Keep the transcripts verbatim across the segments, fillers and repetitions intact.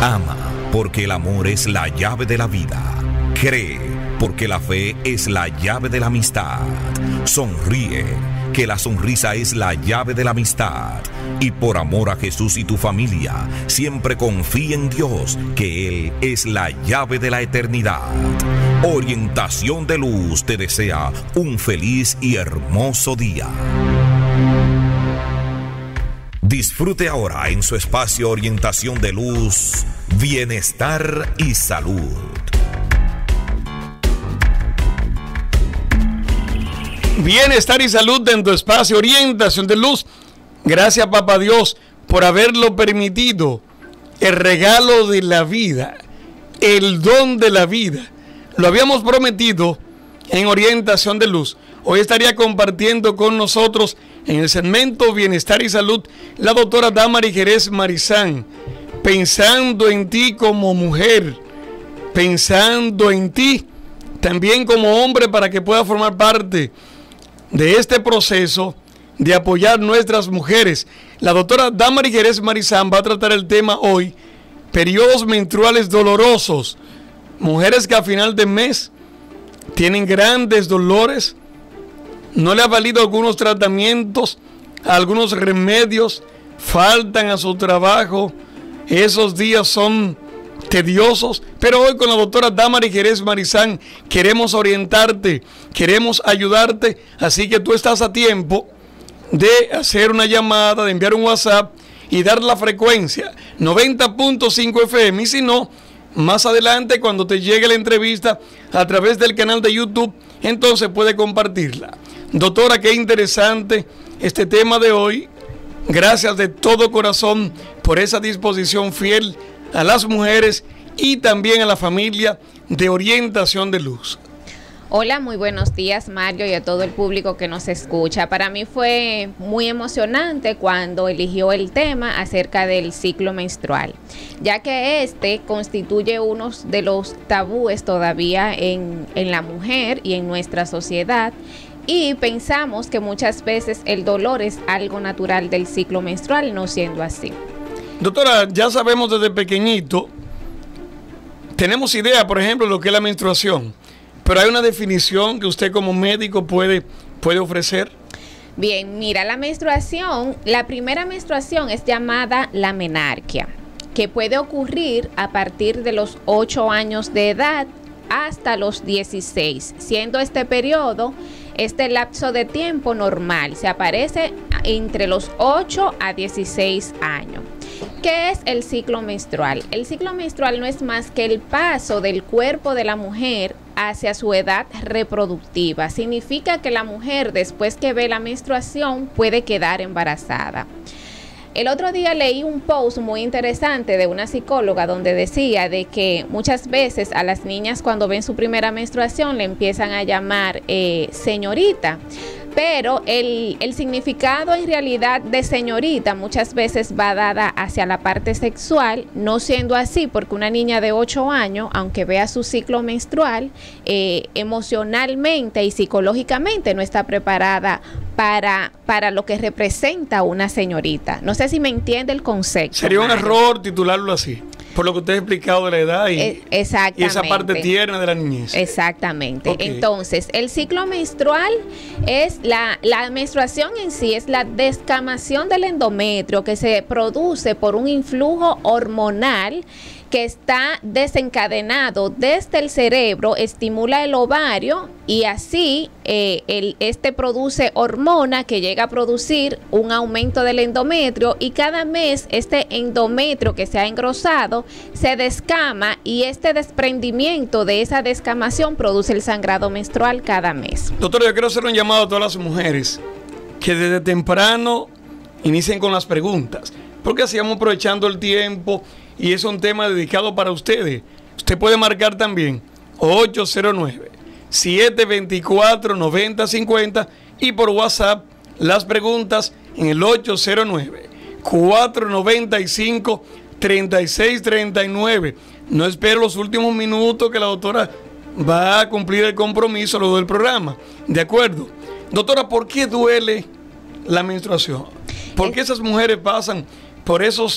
Ama, porque el amor es la llave de la vida. Cree, porque la fe es la llave de la amistad. Sonríe, que la sonrisa es la llave de la amistad. Y por amor a Jesús y tu familia, siempre confía en Dios, que Él es la llave de la eternidad. Orientación de Luz te desea un feliz y hermoso día. Disfrute ahora en su espacio Orientación de Luz, Bienestar y Salud. Bienestar y salud en tu espacio Orientación de Luz. Gracias, Papá Dios, por haberlo permitido. El regalo de la vida, el don de la vida. Lo habíamos prometido en Orientación de Luz. Hoy estaría compartiendo con nosotros en el segmento Bienestar y Salud la doctora Damari Jerez Marizán. Pensando en ti como mujer, pensando en ti también como hombre, para que pueda formar parte de este proceso de apoyar nuestras mujeres. La doctora Damari Jerez Marizán va a tratar el tema hoy: periodos menstruales dolorosos. Mujeres que a final de mes tienen grandes dolores, no le ha valido algunos tratamientos, algunos remedios, faltan a su trabajo, esos días son tediosos, pero hoy con la doctora Damari Jerez Marizán queremos orientarte, queremos ayudarte, así que tú estás a tiempo de hacer una llamada, de enviar un WhatsApp y dar la frecuencia noventa punto cinco F M, y si no, más adelante cuando te llegue la entrevista a través del canal de YouTube, entonces puede compartirla. Doctora, qué interesante este tema de hoy. Gracias de todo corazón por esa disposición fiel a las mujeres y también a la familia de Orientación de Luz. Hola, muy buenos días, Mario, y a todo el público que nos escucha. Para mí fue muy emocionante cuando eligió el tema acerca del ciclo menstrual, ya que este constituye uno de los tabúes todavía en, en la mujer y en nuestra sociedad. Y pensamos que muchas veces el dolor es algo natural del ciclo menstrual, no siendo así. Doctora, ya sabemos desde pequeñito, tenemos idea, por ejemplo, de lo que es la menstruación, pero hay una definición que usted como médico puede, puede ofrecer. Bien, mira, la menstruación, la primera menstruación es llamada la menarquia, que puede ocurrir a partir de los ocho años de edad hasta los dieciséis, siendo este periodo, este lapso de tiempo normal, se aparece entre los ocho a dieciséis años. ¿Qué es el ciclo menstrual? El ciclo menstrual no es más que el paso del cuerpo de la mujer hacia su edad reproductiva. Significa que la mujer, después que ve la menstruación, puede quedar embarazada. El otro día leí un post muy interesante de una psicóloga donde decía de que muchas veces a las niñas cuando ven su primera menstruación le empiezan a llamar eh, señorita. Pero el, el significado en realidad de señorita muchas veces va dada hacia la parte sexual, no siendo así, porque una niña de ocho años, aunque vea su ciclo menstrual, eh, emocionalmente y psicológicamente no está preparada para, para lo que representa una señorita. No sé si me entiende el concepto. Sería un Mario. error titularlo así, por lo que usted ha explicado de la edad y, eh, exactamente. y esa parte tierna de la niñez. Exactamente. Okay. Entonces, el ciclo menstrual es la, la menstruación en sí, es la descamación del endometrio que se produce por un influjo hormonal que está desencadenado desde el cerebro, estimula el ovario y así eh, el, este produce hormona que llega a producir un aumento del endometrio, y cada mes este endometrio que se ha engrosado se descama y este desprendimiento de esa descamación produce el sangrado menstrual cada mes. Doctora, yo quiero hacer un llamado a todas las mujeres que desde temprano inicien con las preguntas, porque así vamos aprovechando el tiempo y es un tema dedicado para ustedes. Usted puede marcar también ocho cero nueve, siete dos cuatro, nueve cero cinco cero y por WhatsApp las preguntas en el ocho cero nueve, cuatro nueve cinco, tres seis tres nueve. No espero los últimos minutos que la doctora va a cumplir el compromiso luego del programa. ¿De acuerdo? Doctora, ¿por qué duele la menstruación? ¿Por qué esas mujeres pasan por esos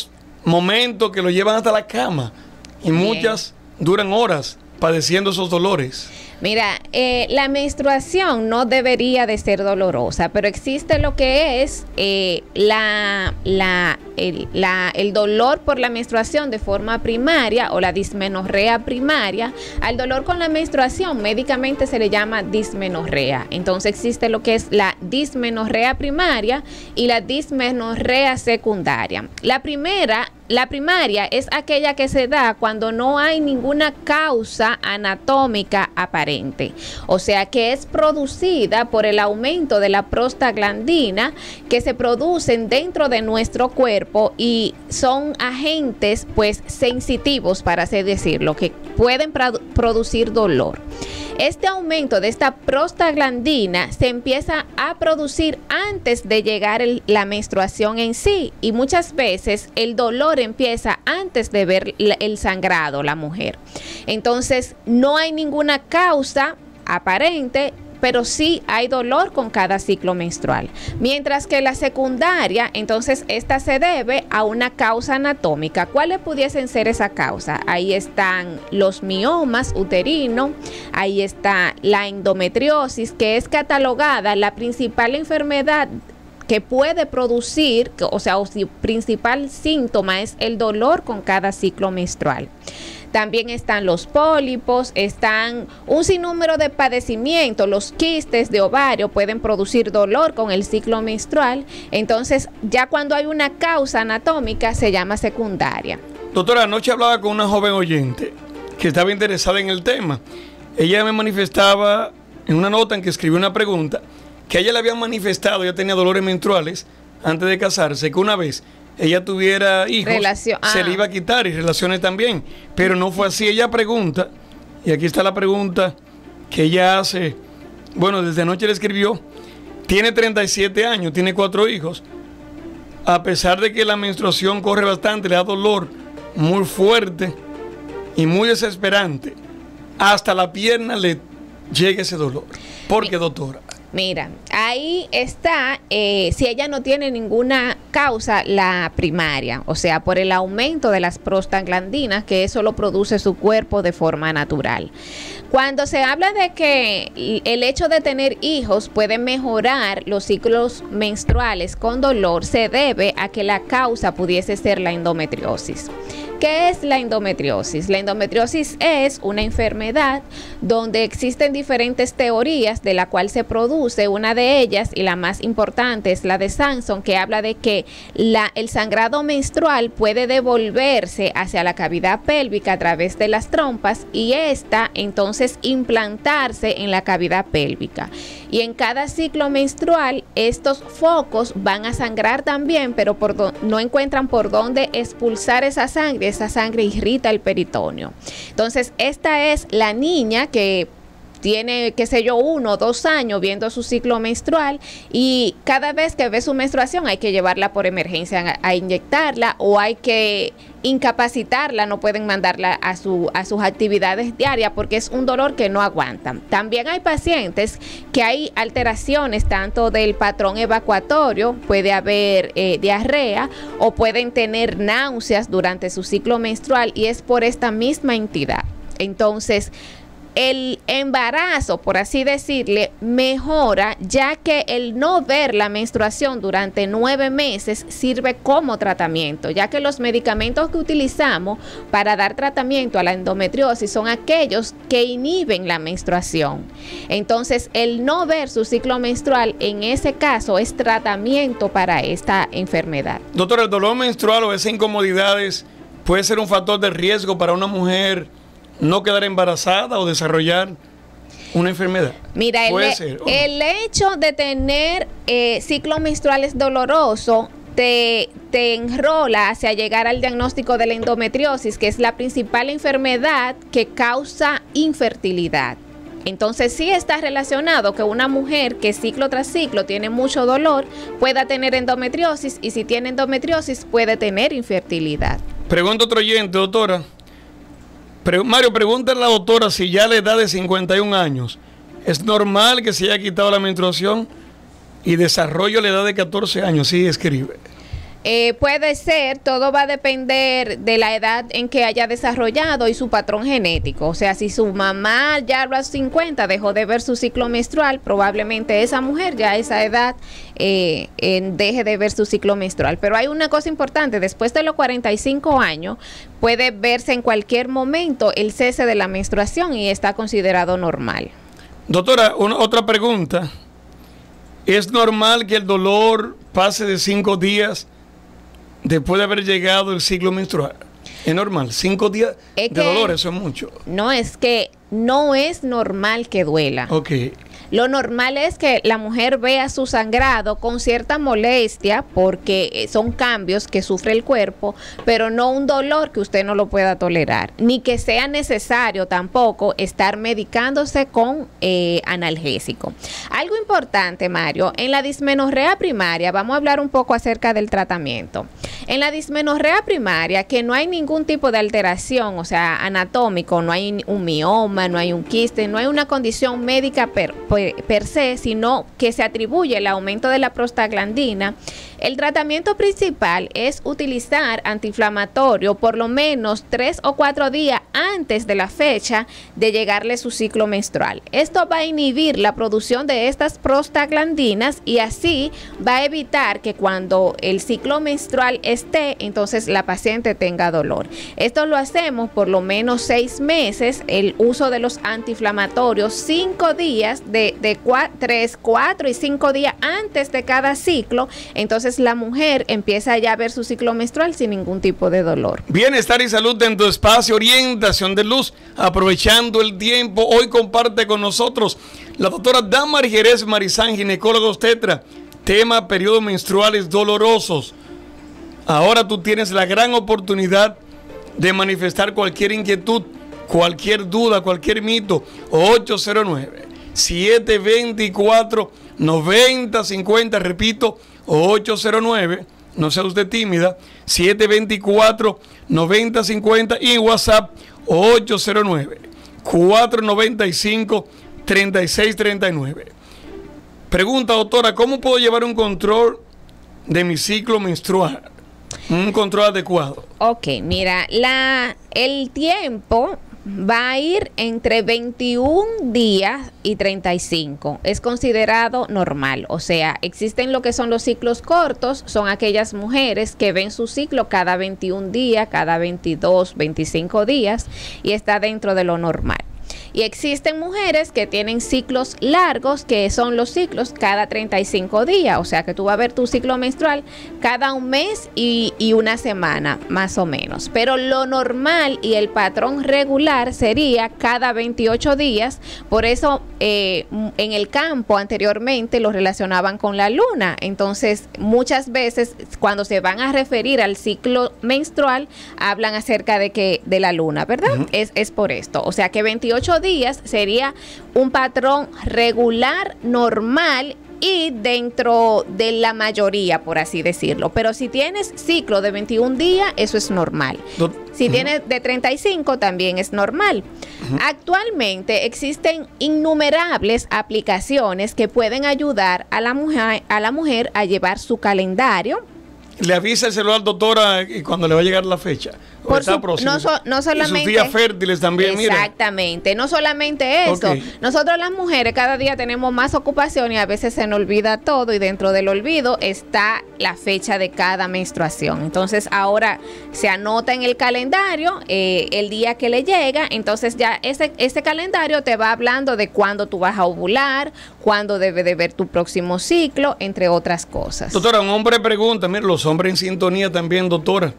momentos que lo llevan hasta la cama y Bien. muchas duran horas padeciendo esos dolores. Mira, eh, la menstruación no debería de ser dolorosa, pero existe lo que es eh, la, la, el, la, el dolor por la menstruación de forma primaria o la dismenorrea primaria. Al dolor con la menstruación médicamente se le llama dismenorrea. Entonces existe lo que es la dismenorrea primaria y la dismenorrea secundaria. La primera La primaria es aquella que se da cuando no hay ninguna causa anatómica aparente, o sea que es producida por el aumento de la prostaglandina que se producen dentro de nuestro cuerpo y son agentes pues sensitivos, para así decirlo, que pueden produ- producir dolor. Este aumento de esta prostaglandina se empieza a producir antes de llegar el, la menstruación en sí, y muchas veces el dolor empieza antes de ver la, el sangrado, la mujer. Entonces no hay ninguna causa aparente, pero sí hay dolor con cada ciclo menstrual. Mientras que la secundaria, entonces esta se debe a una causa anatómica. ¿Cuáles pudiesen ser esa causa? Ahí están los miomas uterinos, ahí está la endometriosis, que es catalogada la principal enfermedad que puede producir, o sea, su principal síntoma es el dolor con cada ciclo menstrual. También están los pólipos, están un sinnúmero de padecimientos, los quistes de ovario pueden producir dolor con el ciclo menstrual. Entonces, ya cuando hay una causa anatómica, se llama secundaria. Doctora, anoche hablaba con una joven oyente que estaba interesada en el tema. Ella me manifestaba en una nota en que escribió una pregunta que a ella le habían manifestado, ella tenía dolores menstruales antes de casarse, que una vez ella tuviera hijos, Relación, ah. se le iba a quitar, y relaciones también, pero no fue así. Ella pregunta, y aquí está la pregunta que ella hace, bueno, desde anoche le escribió, tiene treinta y siete años, tiene cuatro hijos, a pesar de que la menstruación corre bastante, le da dolor muy fuerte y muy desesperante, hasta la pierna le llega ese dolor. ¿Por qué, doctora? Mira, ahí está, eh, si ella no tiene ninguna causa, la primaria, o sea, por el aumento de las prostaglandinas, que eso lo produce su cuerpo de forma natural. Cuando se habla de que el hecho de tener hijos puede mejorar los ciclos menstruales con dolor, se debe a que la causa pudiese ser la endometriosis. ¿Qué es la endometriosis? La endometriosis es una enfermedad donde existen diferentes teorías de la cual se produce. Una de ellas, y la más importante, es la de Sanson, que habla de que la, el sangrado menstrual puede devolverse hacia la cavidad pélvica a través de las trompas y esta entonces implantarse en la cavidad pélvica. Y en cada ciclo menstrual estos focos van a sangrar también, pero por do- no encuentran por dónde expulsar esa sangre. Esa sangre irrita el peritoneo. Entonces, esta es la niña que tiene, qué sé yo, uno o dos años viendo su ciclo menstrual y cada vez que ve su menstruación hay que llevarla por emergencia a, a inyectarla o hay que incapacitarla, no pueden mandarla a, su, a sus actividades diarias porque es un dolor que no aguantan. También hay pacientes que hay alteraciones tanto del patrón evacuatorio, puede haber eh, diarrea o pueden tener náuseas durante su ciclo menstrual y es por esta misma entidad. Entonces, el embarazo, por así decirle, mejora ya que el no ver la menstruación durante nueve meses sirve como tratamiento, ya que los medicamentos que utilizamos para dar tratamiento a la endometriosis son aquellos que inhiben la menstruación. Entonces, el no ver su ciclo menstrual en ese caso es tratamiento para esta enfermedad. Doctora, ¿el dolor menstrual o esas incomodidades puede ser un factor de riesgo para una mujer no quedar embarazada o desarrollar una enfermedad? Mira, el, ser, el hecho de tener eh, ciclos menstruales dolorosos te, te enrola hacia llegar al diagnóstico de la endometriosis, que es la principal enfermedad que causa infertilidad. Entonces sí está relacionado que una mujer que ciclo tras ciclo tiene mucho dolor pueda tener endometriosis y si tiene endometriosis puede tener infertilidad. Pregunta otro oyente, doctora. Pre- Mario, pregúntale a la doctora si ya a la edad de cincuenta y un años es normal que se haya quitado la menstruación y desarrollo a la edad de catorce años. Sí, escribe. Eh, puede ser, todo va a depender de la edad en que haya desarrollado y su patrón genético. O sea, si su mamá ya a los cincuenta dejó de ver su ciclo menstrual, probablemente esa mujer ya a esa edad eh, eh, deje de ver su ciclo menstrual. Pero hay una cosa importante, después de los cuarenta y cinco años puede verse en cualquier momento el cese de la menstruación y está considerado normal. Doctora, una, otra pregunta. ¿Es normal que el dolor pase de cinco días después de haber llegado el ciclo menstrual? Es normal, cinco días es de que, dolor, eso es mucho. No, es que no es normal que duela. Ok. Lo normal es que la mujer vea su sangrado con cierta molestia porque son cambios que sufre el cuerpo, pero no un dolor que usted no lo pueda tolerar, ni que sea necesario tampoco estar medicándose con eh, analgésico. Algo importante, Mario, en la dismenorrea primaria, vamos a hablar un poco acerca del tratamiento. En la dismenorrea primaria, que no hay ningún tipo de alteración, o sea, anatómico, no hay un mioma, no hay un quiste, no hay una condición médica per, per per se, sino que se atribuye el aumento de la prostaglandina. El tratamiento principal es utilizar antiinflamatorio por lo menos tres o cuatro días antes de la fecha de llegarle su ciclo menstrual. Esto va a inhibir la producción de estas prostaglandinas y así va a evitar que cuando el ciclo menstrual esté, entonces la paciente tenga dolor. Esto lo hacemos por lo menos seis meses, el uso de los antiinflamatorios, cinco días de, de cuatro, tres, cuatro y cinco días antes de cada ciclo. Entonces la mujer empieza ya a ver su ciclo menstrual sin ningún tipo de dolor. Bienestar y salud en tu espacio, orientación de luz, aprovechando el tiempo. Hoy comparte con nosotros la doctora Damaris Jerez Marizán, ginecóloga obstetra, tema periodos menstruales dolorosos. Ahora tú tienes la gran oportunidad de manifestar cualquier inquietud, cualquier duda, cualquier mito. ocho cero nueve, siete dos cuatro, nueve cero cinco cero, repito, ocho cero nueve, no sea usted tímida, siete dos cuatro, nueve cero cinco cero y en WhatsApp ocho cero nueve, cuatro nueve cinco, tres seis tres nueve. Pregunta, doctora, ¿cómo puedo llevar un control de mi ciclo menstrual? Un control adecuado. Ok, mira, la, el tiempo va a ir entre veintiún días y treinta y cinco. Es considerado normal. O sea, existen lo que son los ciclos cortos. Son aquellas mujeres que ven su ciclo cada veintiún días, cada veintidós, veinticinco días y está dentro de lo normal. Y existen mujeres que tienen ciclos largos, que son los ciclos cada treinta y cinco días. O sea que tú vas a ver tu ciclo menstrual cada un mes y, y una semana, más o menos. Pero lo normal y el patrón regular sería cada veintiocho días. Por eso eh, en el campo anteriormente lo relacionaban con la luna. Entonces muchas veces cuando se van a referir al ciclo menstrual hablan acerca de que de la luna, ¿verdad? Uh-huh. Es, es por esto. O sea que veintiocho días sería un patrón regular, normal y dentro de la mayoría, por así decirlo. Pero si tienes ciclo de veintiún días, eso es normal. Do si uh-huh. tienes de treinta y cinco, también es normal. Uh-huh. Actualmente existen innumerables aplicaciones que pueden ayudar a la mujer, a la mujer a llevar su calendario. Le avisa el celular, doctora, cuando le va a llegar la fecha. Por su, no, so, no solamente, y sus días fértiles también, exactamente, mira. No solamente eso. Okay. Nosotros las mujeres cada día tenemos más ocupación y a veces se nos olvida todo y dentro del olvido está la fecha de cada menstruación. Entonces ahora se anota en el calendario eh, el día que le llega, entonces ya ese, ese calendario te va hablando de cuándo tú vas a ovular, cuándo debe de ver tu próximo ciclo, entre otras cosas. Doctora, un hombre pregunta, mira, los hombres en sintonía también, doctora.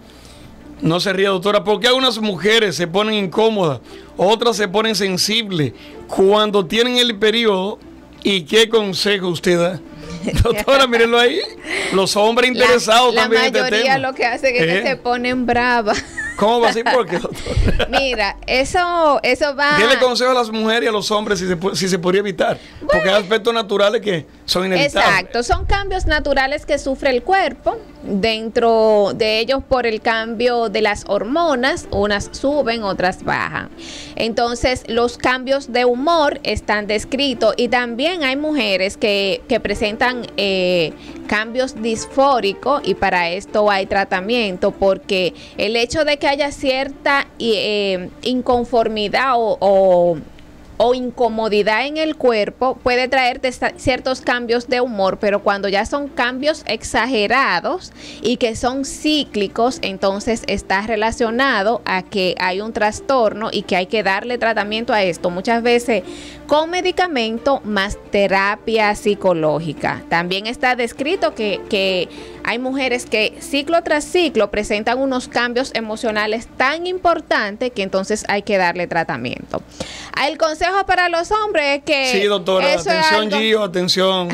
No se ría, doctora, porque algunas mujeres se ponen incómodas, otras se ponen sensibles cuando tienen el periodo. ¿Y qué consejo usted da? Doctora, mírenlo ahí. Los hombres interesados la, también en este tema. La mayoría lo que hace es ¿Eh? que se ponen bravas. ¿Cómo va a ser? ¿Por qué, doctora? Mira, eso, eso va... Dele consejo a las mujeres y a los hombres si se, si se podría evitar. Bueno, porque hay aspectos naturales que son inevitables. Exacto, son cambios naturales que sufre el cuerpo. Dentro de ellos por el cambio de las hormonas, unas suben, otras bajan. Entonces, los cambios de humor están descritos y también hay mujeres que, que presentan... Eh, cambios disfóricos, y para esto hay tratamiento, porque el hecho de que haya cierta eh, inconformidad o, o o incomodidad en el cuerpo puede traerte ciertos cambios de humor, pero cuando ya son cambios exagerados y que son cíclicos, entonces está relacionado a que hay un trastorno y que hay que darle tratamiento a esto, muchas veces con medicamento más terapia psicológica. También está descrito que, que hay mujeres que ciclo tras ciclo presentan unos cambios emocionales tan importantes que entonces hay que darle tratamiento. El consejo para los hombres es que... Sí, doctora, eso atención, es algo, Gio, atención,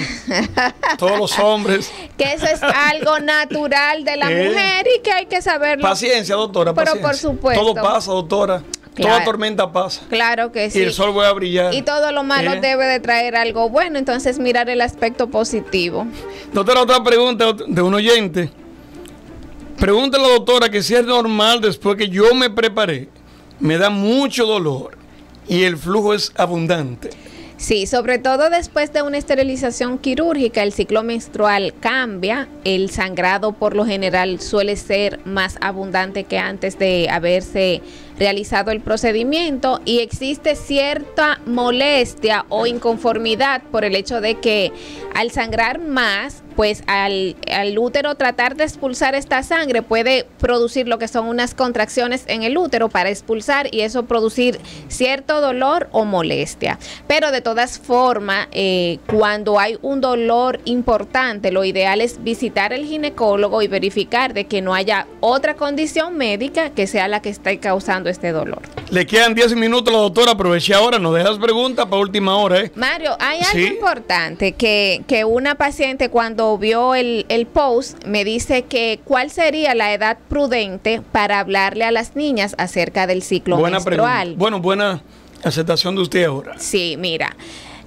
todos los hombres. que eso es algo natural de la ¿Eh? mujer y que hay que saberlo. Paciencia, doctora, Pero paciencia. por supuesto. Todo pasa, doctora. Claro. Toda tormenta pasa. Claro que sí. Y el sol vuelve a brillar. Y todo lo malo ¿Eh? debe de traer algo bueno, entonces mirar el aspecto positivo. Doctora, otra pregunta de un oyente. Pregúntale a la doctora que si es normal después que yo me preparé, me da mucho dolor y el flujo es abundante. Sí, sobre todo después de una esterilización quirúrgica, el ciclo menstrual cambia, el sangrado por lo general suele ser más abundante que antes de haberse realizado el procedimiento y existe cierta molestia o inconformidad por el hecho de que al sangrar más, pues al, al útero tratar de expulsar esta sangre puede producir lo que son unas contracciones en el útero para expulsar y eso producir cierto dolor o molestia. Pero de todas formas, eh, cuando hay un dolor importante, lo ideal es visitar al ginecólogo y verificar de que no haya otra condición médica que sea la que esté causando este dolor. Le quedan diez minutos a la doctora, aproveché ahora, nos dejas preguntas para última hora, ¿eh? Mario, hay algo Sí. importante que, que una paciente cuando vio el, el post me dice que cuál sería la edad prudente para hablarle a las niñas acerca del ciclo Buena menstrual. pregunta. Bueno, buena aceptación de usted ahora. Sí, mira.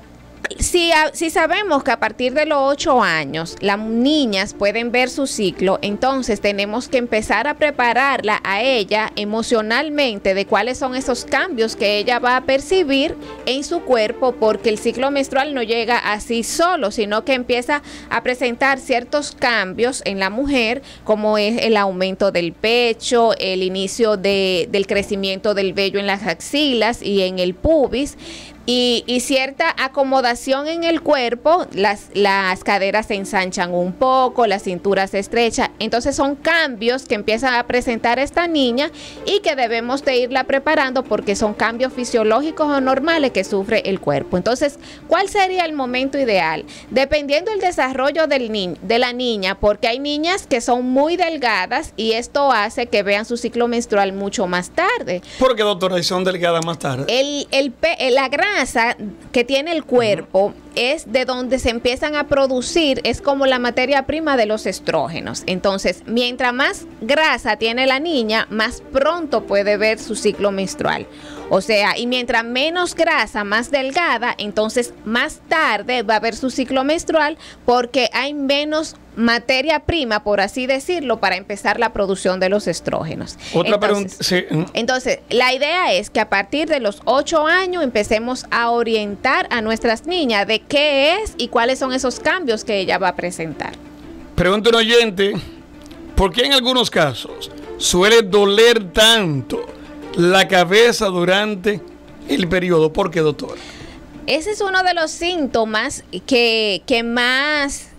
Si, a- si sabemos que a partir de los ocho años las niñas pueden ver su ciclo, entonces tenemos que empezar a prepararla a ella emocionalmente de cuáles son esos cambios que ella va a percibir en su cuerpo, porque el ciclo menstrual no llega así solo, sino que empieza a presentar ciertos cambios en la mujer, como es el aumento del pecho, el inicio de, del crecimiento del vello en las axilas y en el pubis. Y, y cierta acomodación en el cuerpo, las, las caderas se ensanchan un poco, la cintura se estrecha. Entonces son cambios que empiezan a presentar esta niña y que debemos de irla preparando porque son cambios fisiológicos o normales que sufre el cuerpo. Entonces, ¿cuál sería el momento ideal? Dependiendo del desarrollo del ni- de la niña, porque hay niñas que son muy delgadas y esto hace que vean su ciclo menstrual mucho más tarde. ¿Por qué, doctora, y son delgadas más tarde? El, el, pe- la grasa que tiene el cuerpo es de donde se empiezan a producir, es como la materia prima de los estrógenos. Entonces, mientras más grasa tiene la niña, más pronto puede ver su ciclo menstrual. O sea, y mientras menos grasa, más delgada, entonces más tarde va a ver su ciclo menstrual porque hay menos materia prima, por así decirlo, para empezar la producción de los estrógenos. Otra pregunta. Entonces, Sí. entonces, la idea es que a partir de los ocho años empecemos a orientar a nuestras niñas de qué es y cuáles son esos cambios que ella va a presentar. Pregunta un oyente, ¿por qué en algunos casos suele doler tanto la cabeza durante el periodo? ¿Por qué, doctora? Ese es uno de los síntomas que, que más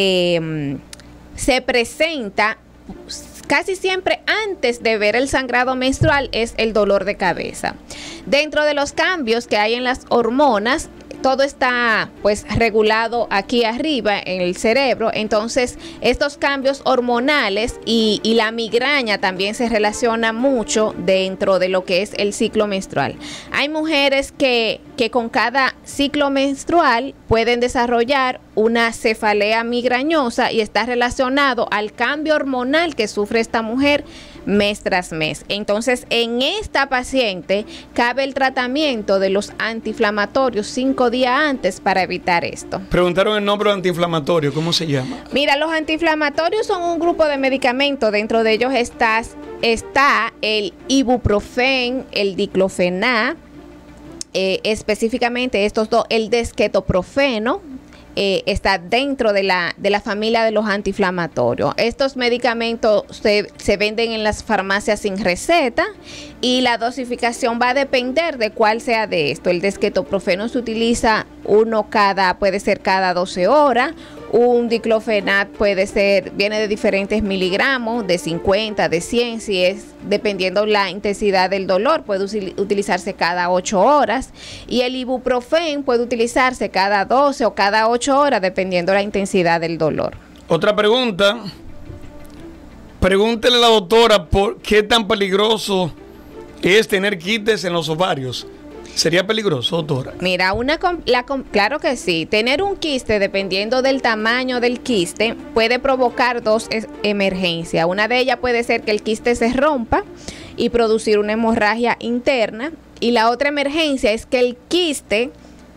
eh, se presenta casi siempre antes de ver el sangrado menstrual, es el dolor de cabeza. Dentro de los cambios que hay en las hormonas, todo está pues regulado aquí arriba en el cerebro, entonces estos cambios hormonales y, y la migraña también se relaciona mucho dentro de lo que es el ciclo menstrual. Hay mujeres que, que con cada ciclo menstrual pueden desarrollar una cefalea migrañosa y está relacionado al cambio hormonal que sufre esta mujer mes tras mes. Entonces, en esta paciente cabe el tratamiento de los antiinflamatorios cinco días antes para evitar esto. Preguntaron el nombre antiinflamatorio, ¿cómo se llama? Mira, los antiinflamatorios son un grupo de medicamentos. Dentro de ellos está, está el ibuprofen, el diclofenac, eh, específicamente estos dos, el desquetoprofeno, eh, está dentro de la, de la familia de los antiinflamatorios. Estos medicamentos se, se venden en las farmacias sin receta y la dosificación va a depender de cuál sea de esto. El dexketoprofeno se utiliza uno cada, puede ser cada doce horas. Un diclofenac puede ser, viene de diferentes miligramos, de cincuenta, de cien, si es dependiendo la intensidad del dolor, puede utilizarse cada ocho horas. Y el ibuprofen puede utilizarse cada doce o cada ocho horas, dependiendo la intensidad del dolor. Otra pregunta. Pregúntele a la doctora por qué tan peligroso es tener quistes en los ovarios. ¿Sería peligroso, doctora? Mira, una la, claro que sí. Tener un quiste, dependiendo del tamaño del quiste, puede provocar dos emergencias. Una de ellas puede ser que el quiste se rompa y producir una hemorragia interna. Y la otra emergencia es que el quiste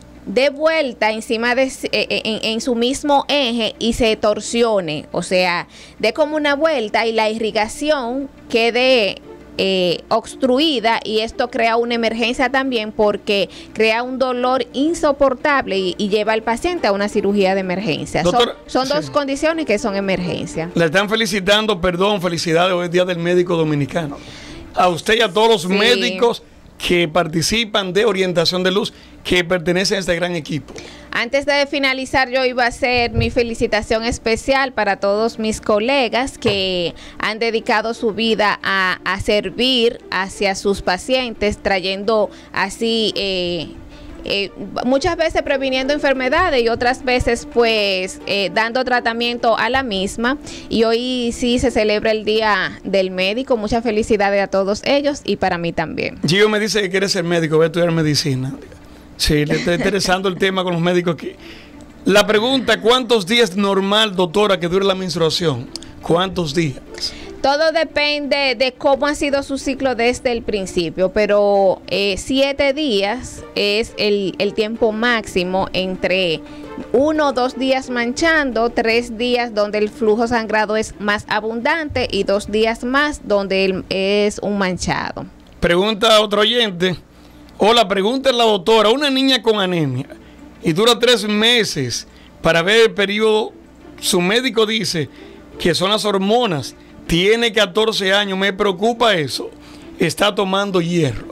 dé vuelta encima de en, en su mismo eje y se torsione. O sea, dé como una vuelta y la irrigación quede Eh, obstruida, y esto crea una emergencia también porque crea un dolor insoportable y, y lleva al paciente a una cirugía de emergencia. Doctor, son son sí. dos condiciones que son emergencia. Le están felicitando, perdón, felicidades, hoy es Día del Médico Dominicano. A usted y a todos los sí. médicos que participan de Orientación de Luz, que pertenecen a este gran equipo. Antes de finalizar, yo iba a hacer mi felicitación especial para todos mis colegas que han dedicado su vida a, a servir hacia sus pacientes, trayendo así eh, eh, muchas veces previniendo enfermedades y otras veces pues eh, dando tratamiento a la misma. Y hoy sí se celebra el Día del Médico. Muchas felicidades a todos ellos y para mí también. Gio me dice que quiere ser médico, voy a estudiar medicina. Sí, le está interesando el tema con los médicos aquí. La pregunta, ¿cuántos días normal, doctora, que dure la menstruación? ¿Cuántos días? Todo depende de cómo ha sido su ciclo desde el principio, pero eh, siete días es el, el tiempo máximo, entre uno o dos días manchando, tres días donde el flujo sangrado es más abundante y dos días más donde el, es un manchado. Pregunta a otro oyente. Hola, pregunta a la doctora, una niña con anemia y dura tres meses para ver el periodo, su médico dice que son las hormonas, tiene catorce años, me preocupa eso, está tomando hierro.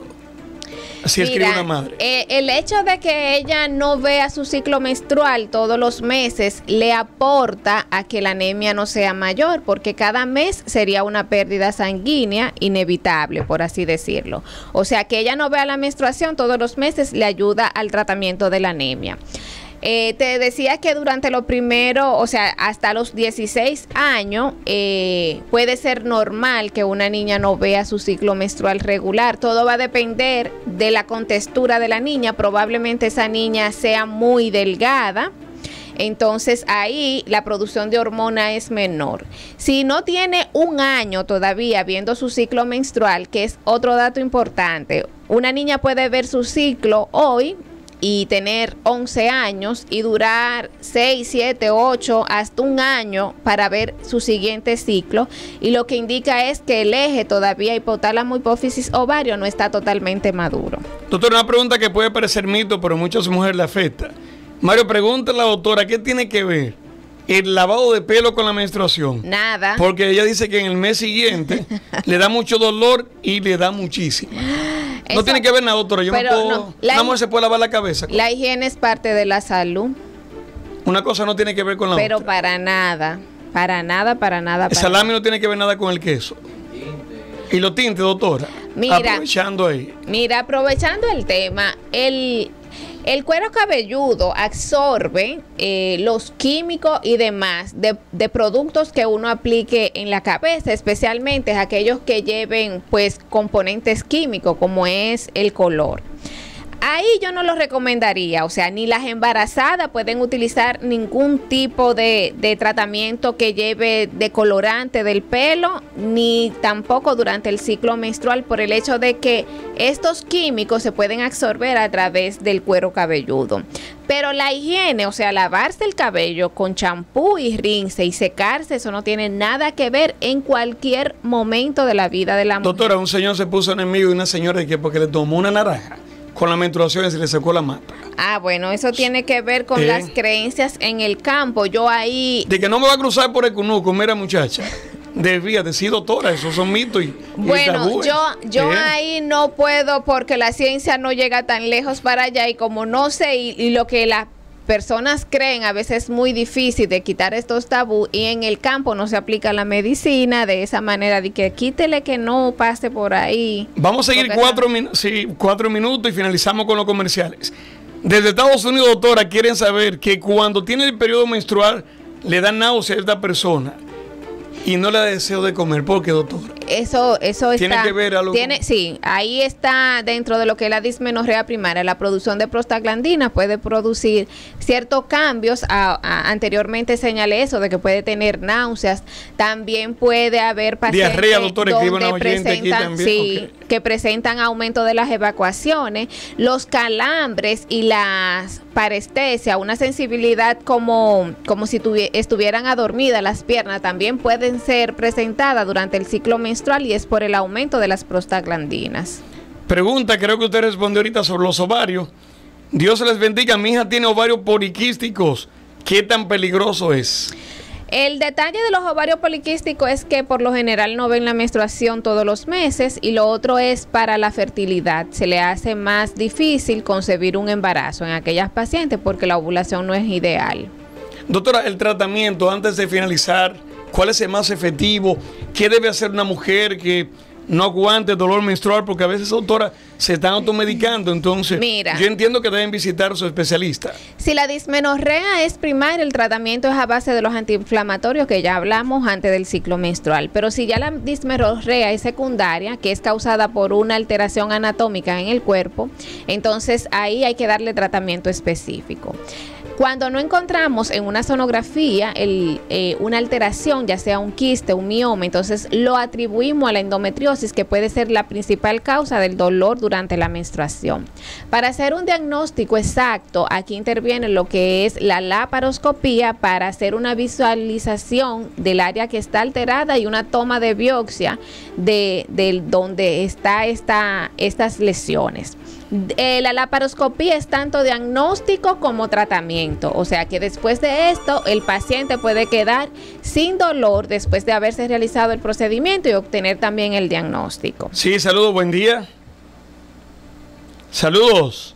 Así Mira, escribe una madre. Eh, el hecho de que ella no vea su ciclo menstrual todos los meses le aporta a que la anemia no sea mayor, porque cada mes sería una pérdida sanguínea inevitable, por así decirlo. O sea, que ella no vea la menstruación todos los meses le ayuda al tratamiento de la anemia. Eh, te decía que durante lo primero, o sea, hasta los dieciséis años, eh, puede ser normal que una niña no vea su ciclo menstrual regular. Todo va a depender de la contextura de la niña. Probablemente esa niña sea muy delgada. Entonces ahí la producción de hormona es menor. Si no tiene un año todavía viendo su ciclo menstrual, que es otro dato importante, una niña puede ver su ciclo hoy y tener once años y durar seis, siete, ocho, hasta un año para ver su siguiente ciclo, y lo que indica es que el eje todavía hipotálamo, hipófisis, ovario no está totalmente maduro. Doctor, una pregunta que puede parecer mito, pero a muchas mujeres le afecta. Mario, pregunta a la doctora, ¿qué tiene que ver el lavado de pelo con la menstruación? Nada. Porque ella dice que en el mes siguiente le da mucho dolor y le da muchísimo. No Eso, tiene que ver nada, doctora. Yo no puedo. No, la, una se puede lavar la cabeza. La higiene es parte de la salud. Una cosa no tiene que ver con la Pero otra. Pero para nada. Para nada, para nada. El para salami nada. no tiene que ver nada con el queso. Y los tintes, doctora. Mira, aprovechando ahí. Mira, aprovechando el tema, el. El cuero cabelludo absorbe eh, los químicos y demás de, de productos que uno aplique en la cabeza, especialmente aquellos que lleven pues componentes químicos como es el color. Ahí yo no lo recomendaría, o sea, ni las embarazadas pueden utilizar ningún tipo de, de tratamiento que lleve decolorante del pelo, ni tampoco durante el ciclo menstrual, por el hecho de que estos químicos se pueden absorber a través del cuero cabelludo. Pero la higiene, o sea, lavarse el cabello con champú y rinse y secarse, eso no tiene nada que ver en cualquier momento de la vida de la mujer. Doctora, un señor se puso enemigo de una señora que porque le tomó una naranja con la menstruación y se le secó la mata. Ah, bueno, eso tiene que ver con Eh. las creencias en el campo. Yo ahí... De que no me va a cruzar por el cunuco, mira muchacha. Desvíate, sí, doctora, esos son mitos y, y Bueno, tabúes. yo, yo Eh. ahí no puedo porque la ciencia no llega tan lejos para allá y como no sé y, y lo que las personas creen a veces es muy difícil de quitar estos tabú y en el campo no se aplica la medicina de esa manera de que quítele que no pase por ahí. Vamos a seguir Porque cuatro, minu- sí, cuatro minutos y finalizamos con los comerciales. Desde Estados Unidos, doctora, quieren saber que cuando tiene el periodo menstrual le da náusea a esta persona y no le da deseo de comer. ¿Por qué, doctora? Eso, eso ¿Tiene está. que ver algo tiene, con- sí, ahí está dentro de lo que es la dismenorrea primaria. La producción de prostaglandina puede producir ciertos cambios. A, a- anteriormente señalé eso de que puede tener náuseas. También puede haber pacientes Diarrea, doctora, escribe donde una oyente aquí presentan, también. sí, Ok. que presentan aumento de las evacuaciones, los calambres y las parestesia, una sensibilidad como, como si tuvi- estuvieran adormidas las piernas, también pueden ser presentadas durante el ciclo menstrual y es por el aumento de las prostaglandinas. Pregunta, creo que usted respondió ahorita sobre los ovarios. Dios se les bendiga, mi hija tiene ovarios poliquísticos. ¿Qué tan peligroso es? El detalle de los ovarios poliquísticos es que por lo general no ven la menstruación todos los meses y lo otro es para la fertilidad. Se le hace más difícil concebir un embarazo en aquellas pacientes porque la ovulación no es ideal. Doctora, el tratamiento, antes de finalizar, ¿cuál es el más efectivo? ¿Qué debe hacer una mujer que no aguante el dolor menstrual? Porque a veces, doctora, se están automedicando. Entonces, Mira. yo entiendo que deben visitar a su especialista. Si la dismenorrea es primaria, el tratamiento es a base de los antiinflamatorios que ya hablamos antes del ciclo menstrual. Pero si ya la dismenorrea es secundaria, que es causada por una alteración anatómica en el cuerpo, entonces ahí hay que darle tratamiento específico. Cuando no encontramos en una sonografía el, eh, una alteración, ya sea un quiste, un mioma, entonces lo atribuimos a la endometriosis, que puede ser la principal causa del dolor durante la menstruación. Para hacer un diagnóstico exacto, aquí interviene lo que es la laparoscopía para hacer una visualización del área que está alterada y una toma de biopsia de, de donde está esta, estas lesiones. Eh, la laparoscopía es tanto diagnóstico como tratamiento, o sea que después de esto el paciente puede quedar sin dolor después de haberse realizado el procedimiento y obtener también el diagnóstico. Sí, saludos, buen día. Saludos.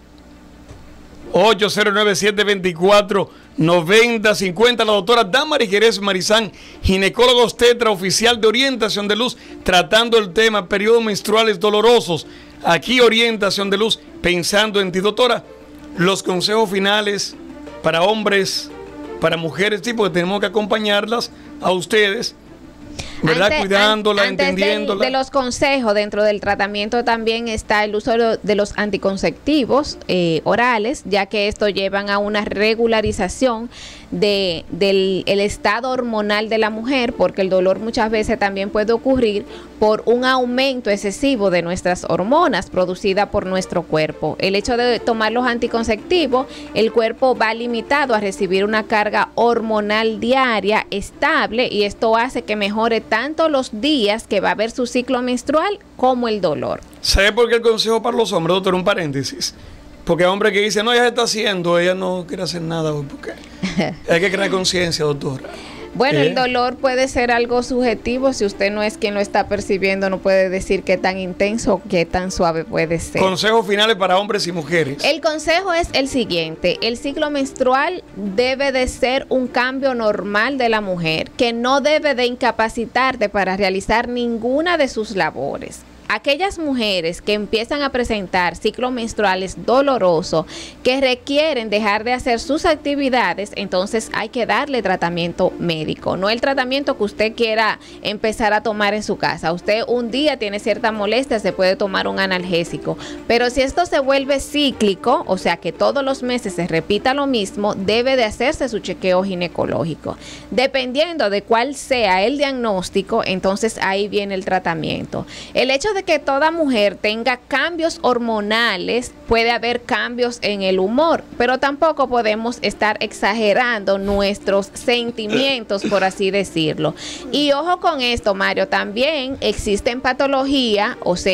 ocho cero nueve, siete dos cuatro, nueve cero cinco cero. La doctora Damaris Jerez Marizán, ginecóloga obstetra oficial de Orientación de Luz, tratando el tema periodos menstruales dolorosos. Aquí Orientación de Luz, pensando en ti, doctora. Los consejos finales para hombres, para mujeres, sí, porque tenemos que acompañarlas a ustedes, ¿verdad? Ante- Cuidándola, an- antes del- entendiéndola. De los consejos, dentro del tratamiento también está el uso de de los anticonceptivos eh, orales, ya que esto llevan a una regularización de, del el estado hormonal de la mujer, porque el dolor muchas veces también puede ocurrir por un aumento excesivo de nuestras hormonas producidas por nuestro cuerpo. El hecho de tomar los anticonceptivos, el cuerpo va limitado a recibir una carga hormonal diaria estable y esto hace que mejore tanto los días que va a haber su ciclo menstrual como el dolor. ¿Sabe por qué el consejo para los hombres, doctor? Un paréntesis. Porque hay hombres que dicen, no, ella se está haciendo, ella no quiere hacer nada hoy. ¿Por qué? Hay que crear conciencia, doctora. Bueno, ¿Eh? el dolor puede ser algo subjetivo. Si usted no es quien lo está percibiendo, no puede decir qué tan intenso o qué tan suave puede ser. Consejos finales para hombres y mujeres. El consejo es el siguiente: el ciclo menstrual debe de ser un cambio normal de la mujer, que no debe de incapacitarte para realizar ninguna de sus labores. Aquellas mujeres que empiezan a presentar ciclos menstruales dolorosos, que requieren dejar de hacer sus actividades, entonces hay que darle tratamiento médico, no el tratamiento que usted quiera empezar a tomar en su casa. Usted un día tiene cierta molestia, se puede tomar un analgésico, pero si esto se vuelve cíclico, o sea que todos los meses se repita lo mismo, debe de hacerse su chequeo ginecológico. Dependiendo de cuál sea el diagnóstico, entonces ahí viene el tratamiento. El hecho de que toda mujer tenga cambios hormonales, puede haber cambios en el humor, pero tampoco podemos estar exagerando nuestros sentimientos, por así decirlo. Y ojo con esto, Mario, también existen patologías, o sea,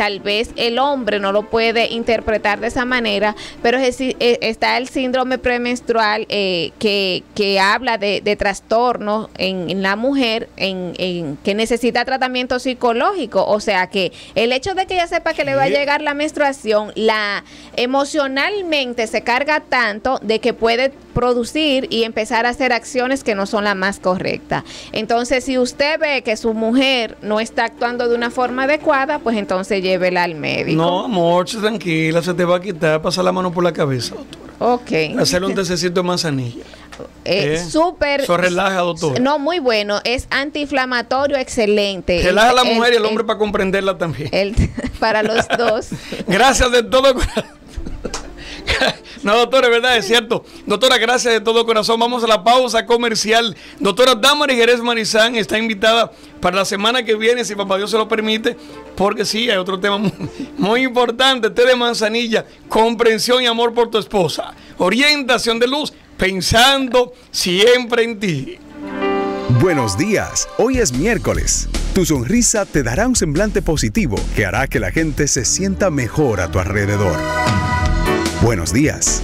tal vez el hombre no lo puede interpretar de esa manera, pero es, eh, está el síndrome premenstrual eh, que, que habla de, de trastornos en, en la mujer en, en, que necesita tratamiento psicológico. O sea que el hecho de que ella sepa que le va a llegar la menstruación, la emocionalmente se carga tanto de que puede producir y empezar a hacer acciones que no son las más correctas. Entonces, si usted ve que su mujer no está actuando de una forma adecuada, pues entonces llévela al médico. No, amor, tranquila, se te va a quitar, pasa la mano por la cabeza, doctora. Ok. Hacerle un tececito de manzanilla. Eh, eh, Súper. Eso relaja, doctor. No, muy bueno. Es antiinflamatorio, excelente. Relaja a la el, mujer el, y el hombre el, para comprenderla también. El, para los dos. Gracias de todo corazón. No, doctora, es verdad, es cierto. Doctora, gracias de todo corazón. Vamos a la pausa comercial. Doctora Damaris Jerez Marizán está invitada para la semana que viene, si papá Dios se lo permite, porque sí, hay otro tema muy, muy importante. Té de manzanilla, comprensión y amor por tu esposa. Orientación de luz, pensando siempre en ti. Buenos días, hoy es miércoles. Tu sonrisa te dará un semblante positivo que hará que la gente se sienta mejor a tu alrededor. Buenos días.